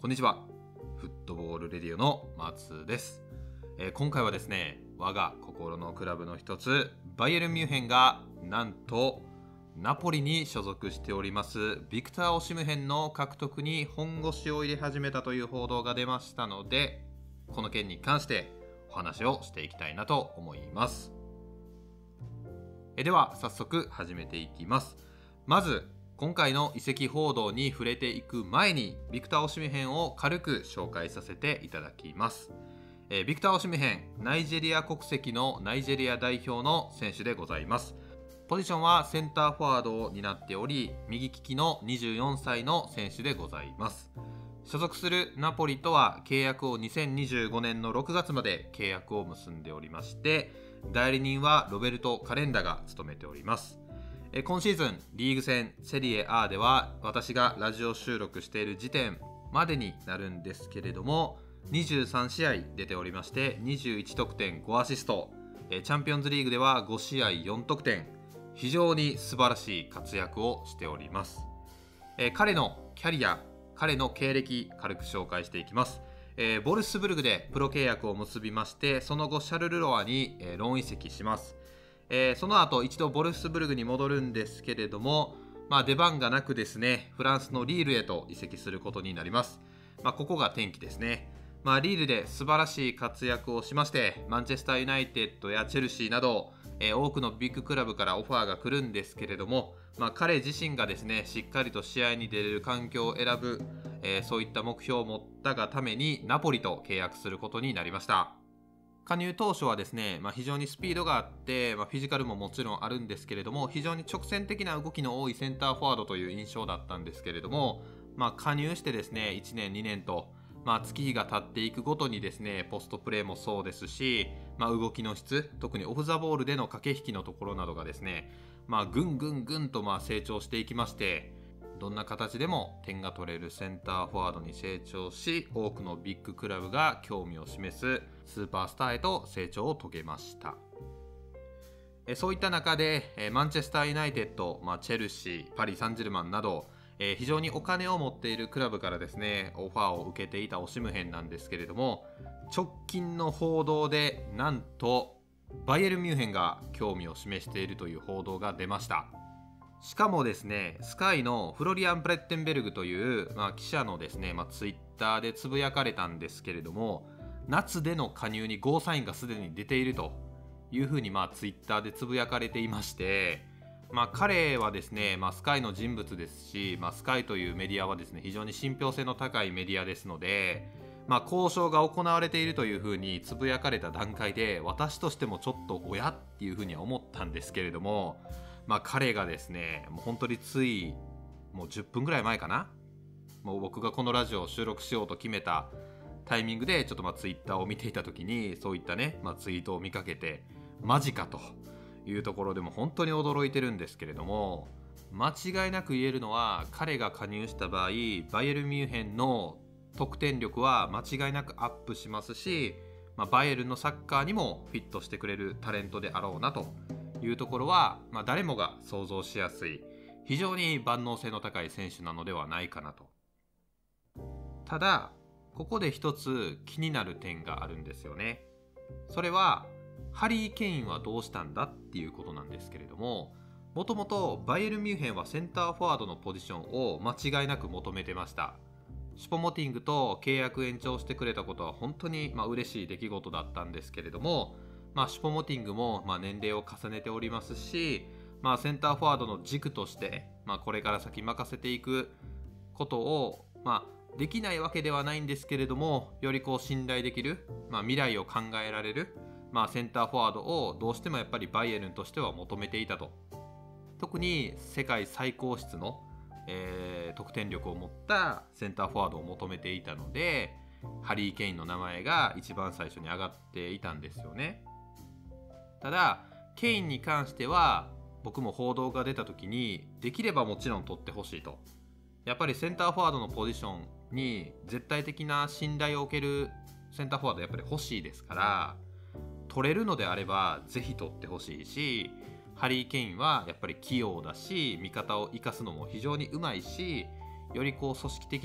こんにちは。フットボールレディオの松です。今回はですね、我が心のクラブの一つ、バイエルンミュンヘンがなんとナポリに所属しておりますビクター・オシムヘンの獲得に本腰を入れ始めたという報道が出ましたので、この件に関してお話をしていきたいなと思います。では早速始めていきます。まず今回の移籍報道に触れていく前にビクター・オシムヘンを軽く紹介させていただきます。ビクター・オシムヘン、ナイジェリア国籍のナイジェリア代表の選手でございます。ポジションはセンターフォワードを担っており、右利きの24歳の選手でございます。所属するナポリとは契約を2025年の6月まで契約を結んでおりまして、代理人はロベルト・カレンダが務めております。今シーズンリーグ戦セリエ A では私がラジオ収録している時点までになるんですけれども、23試合出ておりまして21得点5アシスト、チャンピオンズリーグでは5試合4得点、非常に素晴らしい活躍をしております。彼のキャリア、彼の経歴軽く紹介していきます。ボルスブルグでプロ契約を結びまして、その後シャルルロワに、ローン移籍します。その後一度ボルスブルグに戻るんですけれども、出番がなくですね、フランスのリールへと移籍することになります。ここが転機ですね。リールで素晴らしい活躍をしまして、マンチェスターユナイテッドやチェルシーなど、多くのビッグクラブからオファーが来るんですけれども、彼自身がですね、しっかりと試合に出れる環境を選ぶ、そういった目標を持ったがためにナポリと契約することになりました。加入当初はですね、非常にスピードがあって、フィジカルももちろんあるんですけれども、非常に直線的な動きの多いセンターフォワードという印象だったんですけれども、加入してですね1年2年と、月日が経っていくごとにですね、ポストプレーもそうですし、動きの質、特にオフザボールでの駆け引きのところなどがですね、ぐんと成長していきまして、どんな形でも点が取れるセンターフォワードに成長し、多くのビッグクラブが興味を示すスーパースターへと成長を遂げました。そういった中でマンチェスターユナイテッド、チェルシー、パリ・サンジェルマンなど非常にお金を持っているクラブからですね、オファーを受けていたオシムヘンなんですけれども、直近の報道でなんとバイエルンミュンヘンが興味を示しているという報道が出ました。しかもですね、スカイのフロリアン・プレッテンベルグという、記者のですね、ツイッターでつぶやかれたんですけれども、夏での加入にゴーサインがすでに出ているというふうにツイッターでつぶやかれていまして、彼はですね、スカイの人物ですし、スカイというメディアはですね、非常に信憑性の高いメディアですので、交渉が行われているというふうにつぶやかれた段階で、私としてもちょっとおやっていうふうには思ったんですけれども、彼がですね、もう本当についもう10分ぐらい前かな、もう僕がこのラジオを収録しようと決めたタイミングでちょっとツイッターを見ていた時に、そういったね、ツイートを見かけて、マジかというところでも本当に驚いてるんですけれども、間違いなく言えるのは、彼が加入した場合バイエルンミュンヘンの得点力は間違いなくアップしますし、バイエルンのサッカーにもフィットしてくれるタレントであろうなというところは、誰もが想像しやすい、非常に万能性の高い選手なのではないかなと。ただここで一つ気になる点があるんですよね。それはハリー・ケインはどうしたんだっていうことなんですけれども、もともとバイエルンミュンヘンはセンターフォワードのポジションを間違いなく求めてました。シュポモティングと契約延長してくれたことは本当に嬉しい出来事だったんですけれども、シュポモティングも年齢を重ねておりますし、センターフォワードの軸として、これから先任せていくことを、できないわけではないんですけれども、より信頼できる、未来を考えられる、センターフォワードをどうしてもやっぱりバイエルンとしては求めていたと。特に世界最高質の、得点力を持ったセンターフォワードを求めていたので、ハリー・ケインの名前が一番最初に上がっていたんですよね。ただケインに関しては、僕も報道が出た時にできればもちろん取ってほしいと。やっぱりセンターフォワードのポジションに絶対的な信頼を受けるセンターフォワードやっぱり欲しいですから、取れるのであればぜひ取ってほしいし、ハリー・ケインはやっぱり器用だし、味方を生かすのも非常にうまいし、より組織的な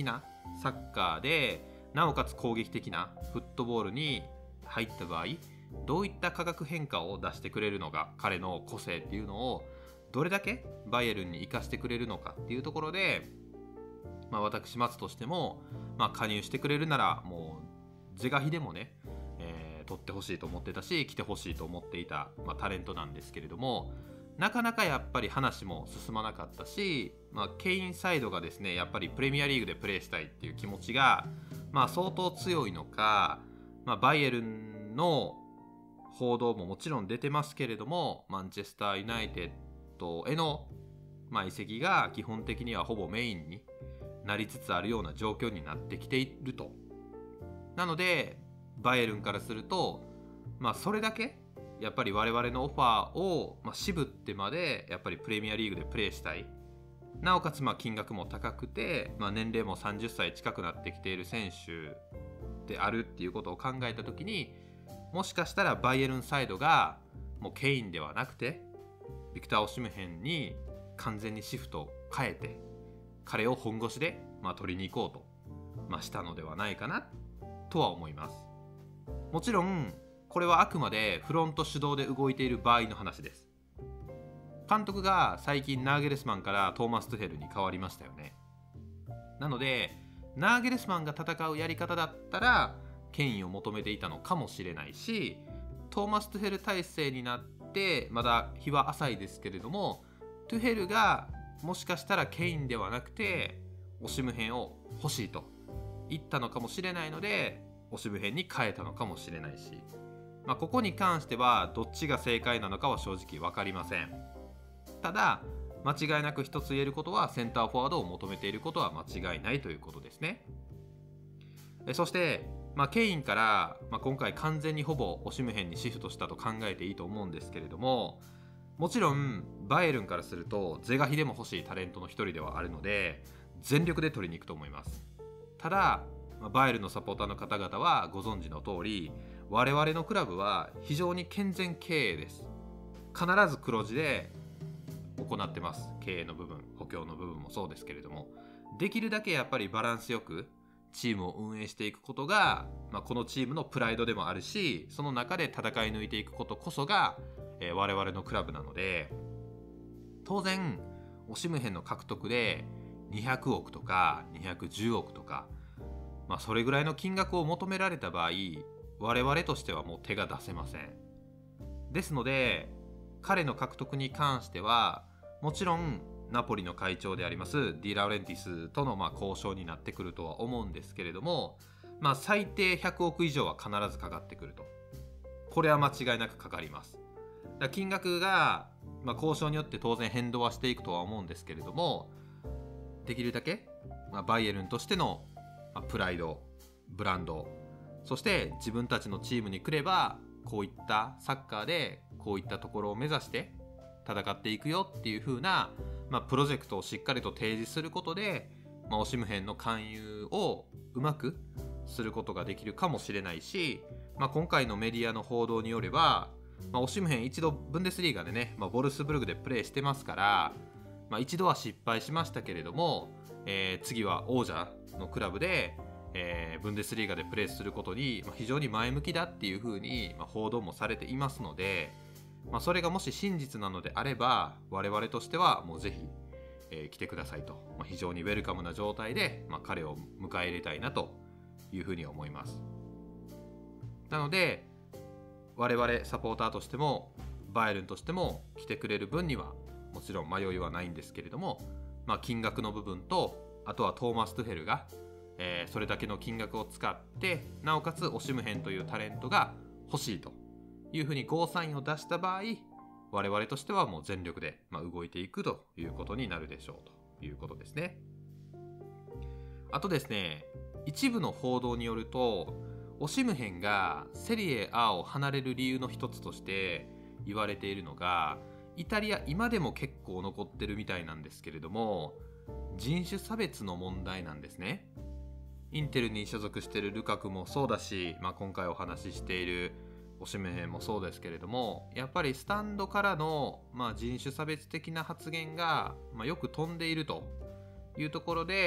サッカーでなおかつ攻撃的なフットボールに入った場合、どういった化学変化を出してくれるのか、彼の個性っていうのをどれだけバイエルンに生かしてくれるのかっていうところで、私松としても、加入してくれるならもう是が非でもね、取ってほしいと思ってたし、来てほしいと思っていた、タレントなんですけれども、なかなかやっぱり話も進まなかったし、ケインサイドがですね、やっぱりプレミアリーグでプレーしたいっていう気持ちが、相当強いのか、バイエルンの報道ももちろん出てますけれども、マンチェスターユナイテッドへの、移籍が基本的にはほぼメインになりつつあるような状況になってきていると。なのでバイエルンからすると、それだけやっぱり我々のオファーを、渋ってまでやっぱりプレミアリーグでプレーしたい、なおかつ金額も高くて、年齢も30歳近くなってきている選手であるっていうことを考えた時に、もしかしたらバイエルンサイドがもうケインではなくてビクター・オシムヘンに完全にシフトを変えて、彼を本腰で、取りに行こうと、したのではないかなとは思います。もちろんこれはあくまでフロント主導で動いている場合の話です。監督が最近ナーゲルスマンからトーマス・トゥヘルに変わりましたよね。なのでナーゲルスマンが戦うやり方だったらケインを求めていたのかもしれないし、トーマス・トゥヘル体制になってまだ日は浅いですけれども、トゥヘルがもしかしたらケインではなくてオシムヘンを欲しいと言ったのかもしれないので、オシムヘンに変えたのかもしれないし、ここに関してはどっちが正解なのかは正直分かりません。ただ間違いなく一つ言えることは、センターフォワードを求めていることは間違いないということですね。そして、ケインから、今回完全にほぼオシムヘンにシフトしたと考えていいと思うんですけれども、もちろんバイエルンからすると是が非でも欲しいタレントの一人ではあるので、全力で取りに行くと思います。ただバイエルンのサポーターの方々はご存知の通り、我々のクラブは非常に健全経営です。必ず黒字で行ってます。経営の部分、補強の部分もそうですけれども、できるだけやっぱりバランスよくチームを運営していくことが、このチームのプライドでもあるし、その中で戦い抜いていくことこそが、我々のクラブなので、当然オシムヘンの獲得で200億とか210億とか、それぐらいの金額を求められた場合、我々としてはもう手が出せません。ですので彼の獲得に関しては、もちろんナポリの会長でありますディ・ラウレンティスとの交渉になってくるとは思うんですけれども、最低100億以上は必ずかかってくると。これは間違いなくかかります。だ金額が、交渉によって当然変動はしていくとは思うんですけれども、できるだけ、バイエルンとしての、プライド、ブランド、そして自分たちのチームに来ればこういったサッカーでこういったところを目指して戦っていくよっていう風な、プロジェクトをしっかりと提示することで、オシムヘンの勧誘をうまくすることができるかもしれないし、今回のメディアの報道によれば、オシムヘン一度ブンデスリーガでね、ボルスブルグでプレーしてますから、一度は失敗しましたけれども、次は王者のクラブで、ブンデスリーガでプレーすることに非常に前向きだっていう風に報道もされていますので、それがもし真実なのであれば、我々としてはもうぜひ、来てくださいと、非常にウェルカムな状態で、彼を迎え入れたいなという風に思います。なので我々サポーターとしてもバイエルンとしても来てくれる分にはもちろん迷いはないんですけれども、金額の部分と、あとはトーマス・トゥヘルが、それだけの金額を使ってなおかつオシムヘンというタレントが欲しいというふうにゴーサインを出した場合、我々としてはもう全力で、動いていくということになるでしょうということですね。あとですね、一部の報道によると、オシムヘンがセリエ A を離れる理由の一つとして言われているのが、イタリア今でも結構残ってるみたいなんですけれども、人種差別の問題なんですね。インテルに所属しているルカクもそうだし、今回お話ししているオシムヘンもそうですけれども、やっぱりスタンドからの、人種差別的な発言が、よく飛んでいるというところで、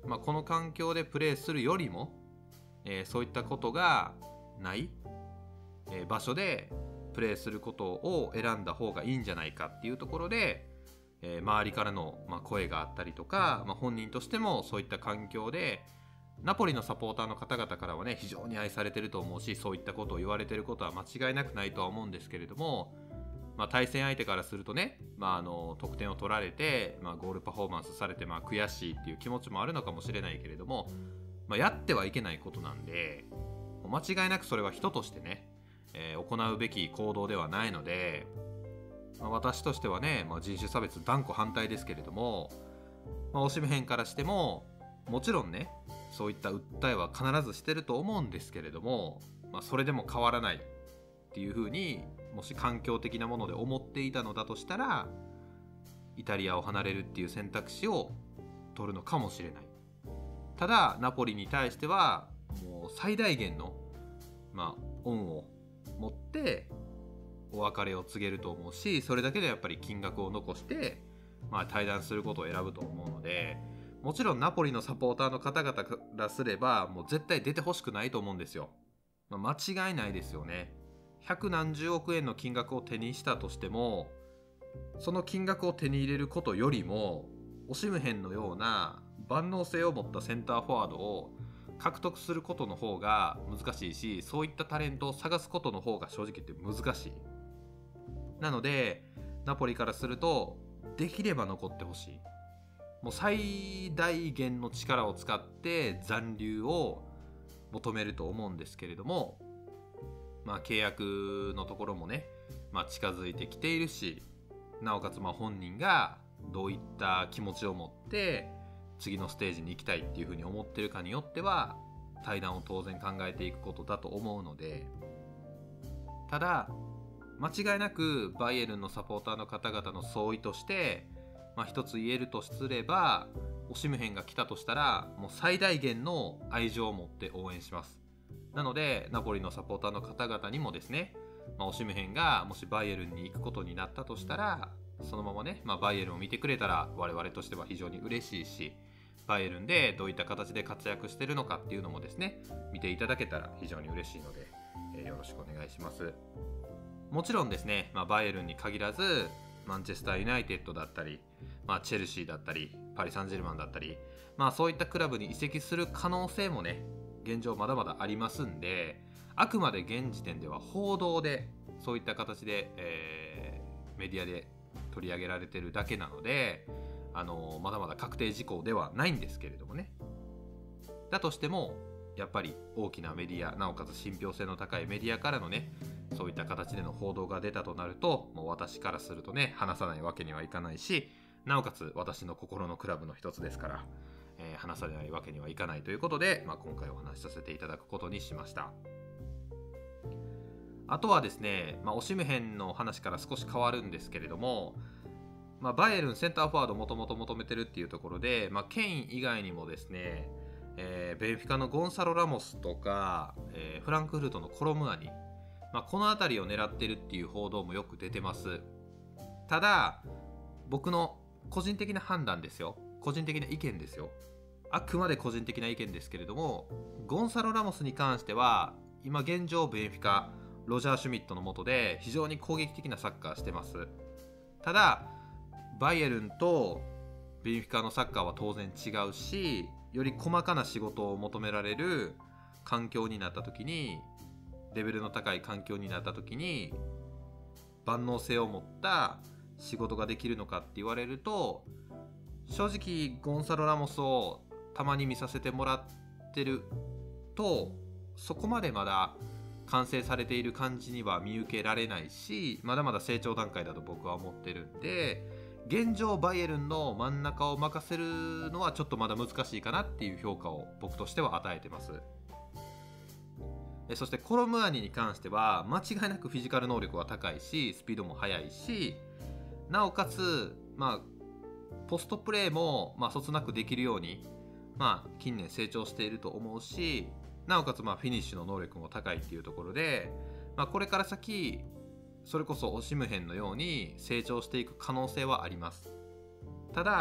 この環境でプレーするよりも、そういったことがない、場所でプレーすることを選んだ方がいいんじゃないかっていうところで、周りからの、声があったりとか、本人としてもそういった環境でナポリのサポーターの方々からはね非常に愛されてると思うし、そういったことを言われてることは間違いなくないとは思うんですけれども、対戦相手からするとね、得点を取られて、ゴールパフォーマンスされて、悔しいっていう気持ちもあるのかもしれないけれども、やってはいけないことなんで、間違いなくそれは人としてね、行うべき行動ではないので、私としてはね、人種差別断固反対ですけれども、オシムヘンからしてももちろんねそういった訴えは必ずしてると思うんですけれども、それでも変わらないっていうふうにもし環境的なもので思っていたのだとしたら、イタリアを離れるっていう選択肢を取るのかもしれない。ただナポリに対してはもう最大限の恩を持ってお別れを告げると思うし、それだけでやっぱり金額を残して対談することを選ぶと思うので、もちろんナポリのサポーターの方々からすればもう絶対出てほしくないと思うんですよ。間違いないですよね。百何十億円の金額を手にしたとしても、その金額を手に入れることよりもオシムヘンのような万能性を持ったセンターフォワードを獲得することの方が難しいし、そういったタレントを探すことの方が正直言って難しい。なのでナポリからするとできれば残ってほしい。もう最大限の力を使って残留を求めると思うんですけれども、契約のところもね、近づいてきているし、なおかつ本人がどういった気持ちを持って次のステージに行きたいっていうふうに思ってるかによっては対談を当然考えていくことだと思うので、ただ間違いなくバイエルンのサポーターの方々の総意として、一つ言えるとすれば、オシムヘンが来たとしたらもう最大限の愛情を持って応援します。なのでナポリのサポーターの方々にもですね、オシムヘンがもしバイエルンに行くことになったとしたら、そのままね、バイエルンを見てくれたら我々としては非常に嬉しいし、バイエルンでどういった形で活躍してるのかっていうのもですね見ていただけたら非常に嬉しいので、よろしくお願いします。もちろんですね、バイエルンに限らずマンチェスターユナイテッドだったり、チェルシーだったりパリ・サンジェルマンだったり、そういったクラブに移籍する可能性もね現状まだまだありますんで、あくまで現時点では報道でそういった形で、メディアで取り上げられてるだけなので、まだまだ確定事項ではないんですけれどもね。だとしてもやっぱり大きなメディア、なおかつ信憑性の高いメディアからのねそういった形での報道が出たとなると、もう私からするとね話さないわけにはいかないし、なおかつ私の心のクラブの一つですから、話さないわけにはいかないということで、今回お話しさせていただくことにしました。あとはですね、オシムヘンの話から少し変わるんですけれども、バイエルンセンターフォワードもともと求めてるっていうところで、ケイン以外にもですね、ベンフィカのゴンサロ・ラモスとか、フランクフルトのコロムアニ、この辺りを狙ってるっていう報道もよく出てます。ただ僕の個人的な判断ですよ、個人的な意見ですよ、あくまで個人的な意見ですけれども、ゴンサロ・ラモスに関しては今現状ベンフィカロジャー・シュミットの下で非常に攻撃的なサッカーしてます。ただバイエルンとベンフィカのサッカーは当然違うし、より細かな仕事を求められる環境になった時に、レベルの高い環境になった時に万能性を持った仕事ができるのかって言われると、正直ゴンサロ・ラモスをたまに見させてもらってると、そこまでまだ完成されている感じには見受けられないし、まだまだ成長段階だと僕は思ってるんで、現状バイエルンの真ん中を任せるのはちょっとまだ難しいかなっていう評価を僕としては与えてます。そしてコロムアニに関しては間違いなくフィジカル能力は高いし、スピードも速いし、なおかつポストプレーもそつなくできるように近年成長していると思うし、なおかつフィニッシュの能力も高いっていうところで、これから先それこそオシムヘンのように成長していく可能性はあります。ただ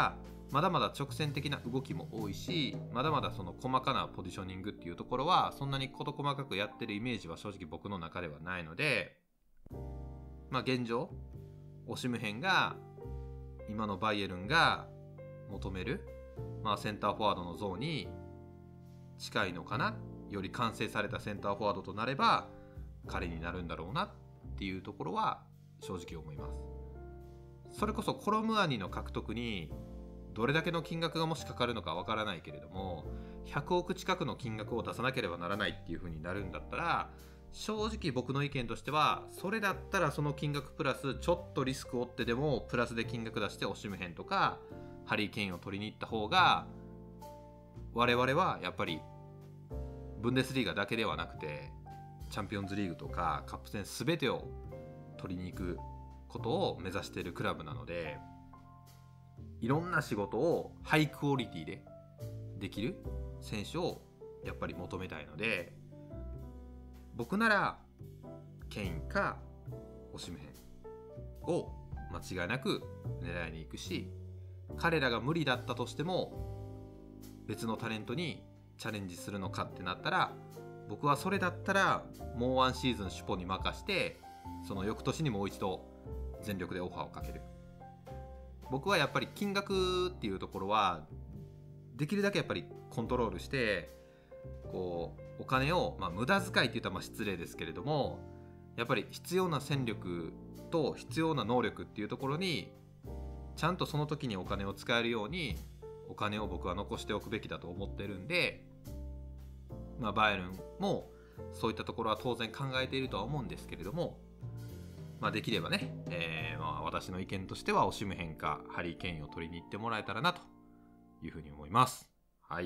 まだまだ直線的な動きも多いし、まだまだその細かなポジショニングっていうところはそんなに事細かくやってるイメージは正直僕の中ではないので、現状オシムヘンが今のバイエルンが求める、センターフォワードのゾーンに近いのかな、より完成されたセンターフォワードとなれば彼になるんだろうなっていうところは正直思います。それこそコロムアニの獲得にどれだけの金額がもしかかるのかわからないけれども、100億近くの金額を出さなければならないっていう風になるんだったら、正直僕の意見としては、それだったらその金額プラスちょっとリスクを負ってでもプラスで金額出してオシムヘンとかハリー・ケインを取りに行った方が、我々はやっぱりブンデスリーガだけではなくてチャンピオンズリーグとかカップ戦全てを取りに行くことを目指しているクラブなので、いろんな仕事をハイクオリティでできる選手をやっぱり求めたいので、僕ならケインかオシムヘンを間違いなく狙いに行くし、彼らが無理だったとしても別のタレントにチャレンジするのかってなったら、僕はそれだったらもうワンシーズンシュポに任してその翌年にもう一度全力でオファーをかける。僕はやっぱり金額っていうところはできるだけやっぱりコントロールして、こうお金を、無駄遣いって言ったら失礼ですけれども、やっぱり必要な戦力と必要な能力っていうところにちゃんとその時にお金を使えるようにお金を僕は残しておくべきだと思ってるんで、バイエルンもそういったところは当然考えているとは思うんですけれども、できればね、私の意見としてはオシムヘンかハリー・ケインを取りに行ってもらえたらなというふうに思います。はい。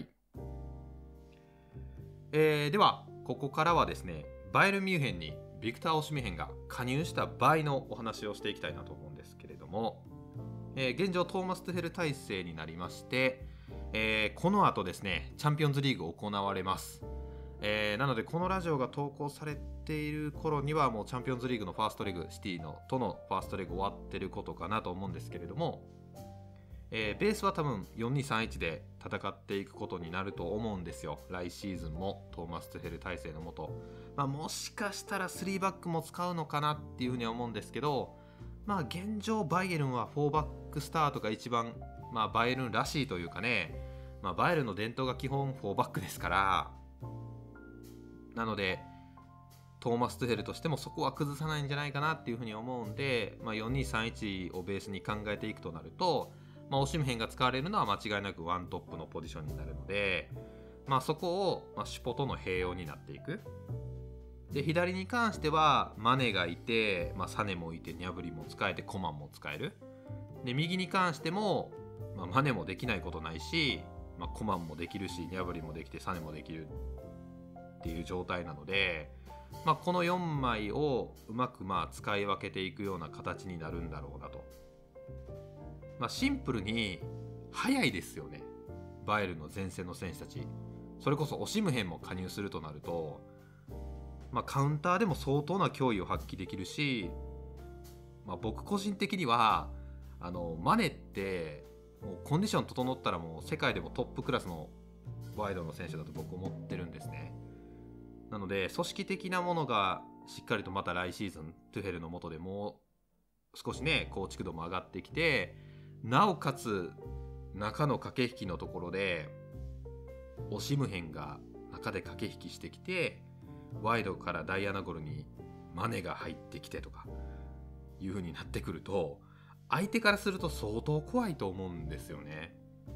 ではここからはですね、バイエルンミュンヘンにビクター・オシムヘンが加入した場合のお話をしていきたいなと思うんですけれども、現状トーマス・トゥヘル体制になりまして、この後ですねチャンピオンズリーグ行われます。なのでこのラジオが投稿されている頃にはもうチャンピオンズリーグのファーストレグ、シティのとのファーストレグ終わってることかなと思うんですけれども、ベースは多分 4-2-3-1 で戦っていくことになると思うんですよ。来シーズンもトーマス・トゥヘル体制のもと、もしかしたら3バックも使うのかなっていうふうには思うんですけど、現状バイエルンは4バックスタートが一番、バイエルンらしいというかね、バイエルンの伝統が基本4バックですから、なのでトーマス・トゥヘルとしてもそこは崩さないんじゃないかなっていうふうに思うんで、4-2-3-1 をベースに考えていくとなると、オシムヘンが使われるのは間違いなくワントップのポジションになるので、そこを、シュポとの併用になっていく。で左に関してはマネがいて、サネもいてニャブリも使えてコマンも使える。で右に関しても、マネもできないことないし、コマンもできるしニャブリもできてサネもできるっていう状態なので、この4枚をうまく使い分けていくような形になるんだろうなと。シンプルに速いですよね、バイエルンの前線の選手たち。それこそオシムヘンも加入するとなると、カウンターでも相当な脅威を発揮できるし、僕個人的にはマネってもうコンディション整ったらもう世界でもトップクラスのワイドの選手だと僕思ってるんですね。なので組織的なものがしっかりとまた来シーズントゥヘルの下でもう少しね構築度も上がってきて、なおかつ中の駆け引きのところでオシムヘンが中で駆け引きしてきて、ワイドからダイアナゴルにマネが入ってきてとかいう風になってくると、相手からすると相当怖いと思うんですよね。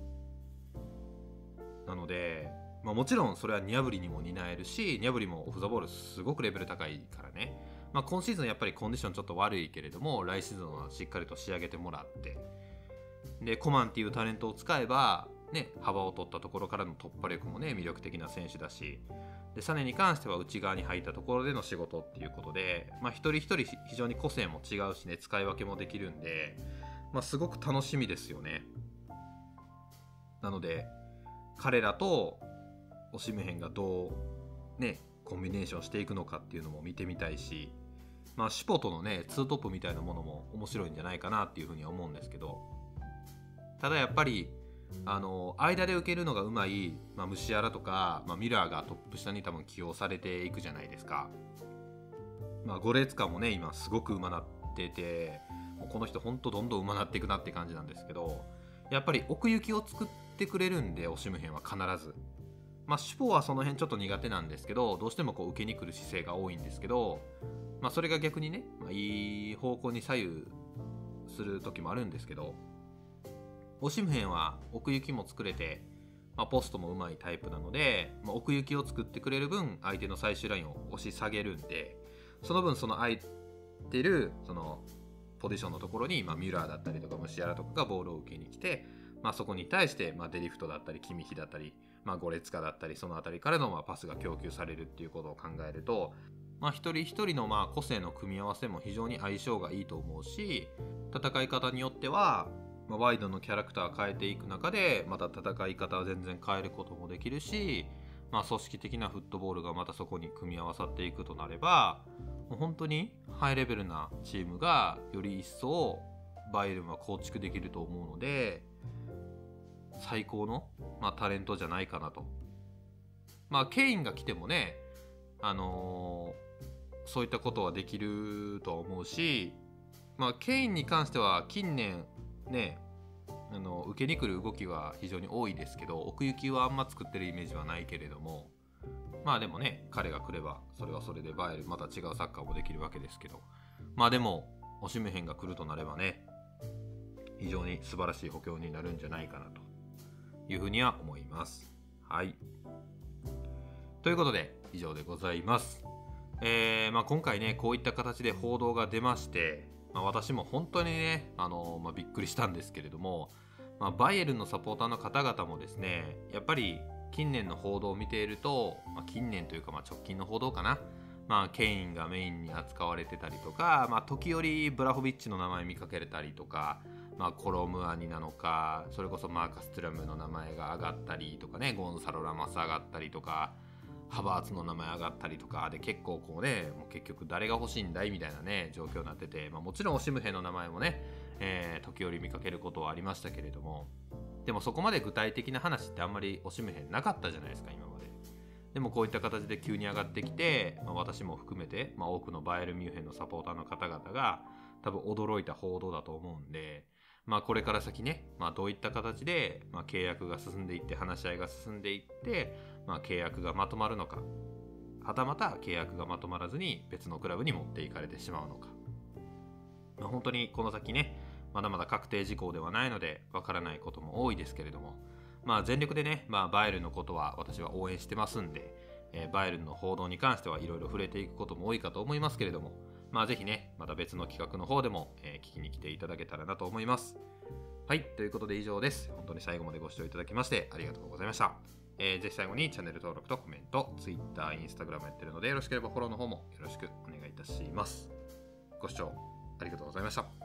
なので、もちろんそれはニャブリにも担えるし、ニャブリもオフ・ザ・ボールすごくレベル高いからね、今シーズンやっぱりコンディションちょっと悪いけれども、来シーズンはしっかりと仕上げてもらって、でコマンっていうタレントを使えば、幅を取ったところからの突破力も魅力的な選手だし、でサネに関しては内側に入ったところでの仕事っていうことで、一人一人非常に個性も違うしね、使い分けもできるんで、すごく楽しみですよね。なので彼らとオシムヘンがどうコンビネーションしていくのかっていうのも見てみたいし、シュポとのツートップみたいなものも面白いんじゃないかなっていうふうには思うんですけど、ただやっぱり間で受けるのがうまい、ムシアラとか、ミラーがトップ下に多分起用されていくじゃないですか。ゴレツカもね今すごく上手なってて、もうこの人ほんとどんどん上手なっていくなって感じなんですけど、やっぱり奥行きを作ってくれるんでオシムヘンは必ず。シュポはその辺ちょっと苦手なんですけど、どうしてもこう受けに来る姿勢が多いんですけど、それが逆にね、いい方向に左右する時もあるんですけど、オシムヘンは奥行きも作れて、ポストもうまいタイプなので、奥行きを作ってくれる分相手の最終ラインを押し下げるんで、その分その空いてるそのポジションのところに、ミュラーだったりとかムシアラとかがボールを受けに来て、そこに対して、デリフトだったりキミヒだったり、ゴレツカだったり、そのあたりからのパスが供給されるっていうことを考えると、一人一人の個性の組み合わせも非常に相性がいいと思うし、戦い方によっては、ワイドのキャラクター変えていく中でまた戦い方は全然変えることもできるし、組織的なフットボールがまたそこに組み合わさっていくとなれば、もう本当にハイレベルなチームがより一層バイエルンは構築できると思うので、最高の、タレントじゃないかなと。ケインが来てもね、そういったことはできるとは思うし、ケインに関しては近年ね、受けに来る動きは非常に多いですけど、奥行きはあんま作ってるイメージはないけれども、でもね、彼が来ればそれはそれでバイエルンまた違うサッカーもできるわけですけど、でもオシムヘンが来るとなればね、非常に素晴らしい補強になるんじゃないかなというふうには思います。はい。ということで以上でございます。今回ねこういった形で報道が出まして、私も本当にねびっくりしたんですけれども、バイエルンのサポーターの方々もですね、やっぱり近年の報道を見ていると、近年というか直近の報道かな、ケインがメインに扱われてたりとか、時折ブラホビッチの名前見かけれたりとか、コロムアニなのか、それこそマーカス・トゥラムの名前が上がったりとかね、ゴンサロ・ラマス上がったりとか、ハバーツの名前上がったりとかで、結構こうね、もう結局誰が欲しいんだいみたいなね状況になってて、もちろんオシムヘンの名前もね、時折見かけることはありましたけれども、でもそこまで具体的な話ってあんまりオシムヘンなかったじゃないですか今まで。でもこういった形で急に上がってきて、私も含めて、多くのバイエルンミュンヘンのサポーターの方々が多分驚いた報道だと思うんで、これから先ね、どういった形で、契約が進んでいって話し合いが進んでいって、契約がまとまるのか、はたまた契約がまとまらずに別のクラブに持っていかれてしまうのか、本当にこの先ねまだまだ確定事項ではないのでわからないことも多いですけれども、全力でね、バイエルンのことは私は応援してますんで、バイエルンの報道に関してはいろいろ触れていくことも多いかと思いますけれども、ぜひねまた別の企画の方でも、聞きに来ていただけたらなと思います。はい、ということで以上です。本当に最後までご視聴いただきましてありがとうございました。ぜひ最後にチャンネル登録とコメント、Twitter、Instagram やってるので、よろしければフォローの方もよろしくお願いいたします。ご視聴ありがとうございました。